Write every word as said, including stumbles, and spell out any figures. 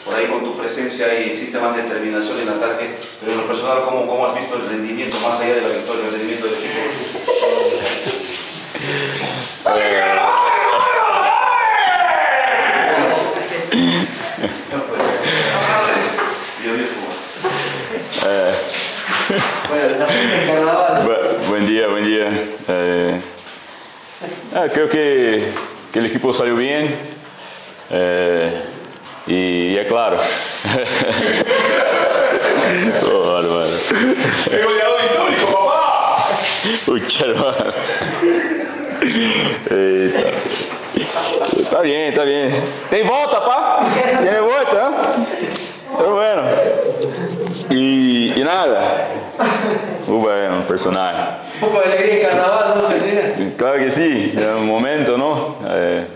por ahí con tu presencia ahí existe más determinación en el ataque, pero en lo personal, ¿cómo, cómo has visto el rendimiento más allá de la victoria, el rendimiento del equipo? Eh, buen día, buen día. Eh, ah, creo que, que el equipo salió bien. Eh, y ya claro. Oh, hermano. ¡El goleador histórico, papá! Uy, hermano. Eh, está bien, está bien. Tem volta, pá. Tiene vuelta, ¿eh? Pero bueno. Y, y nada. Uh, bueno, personaje. Un poco de alegría en carnaval, ¿no, Cecilia? Claro que sí, es un momento, ¿no? Eh,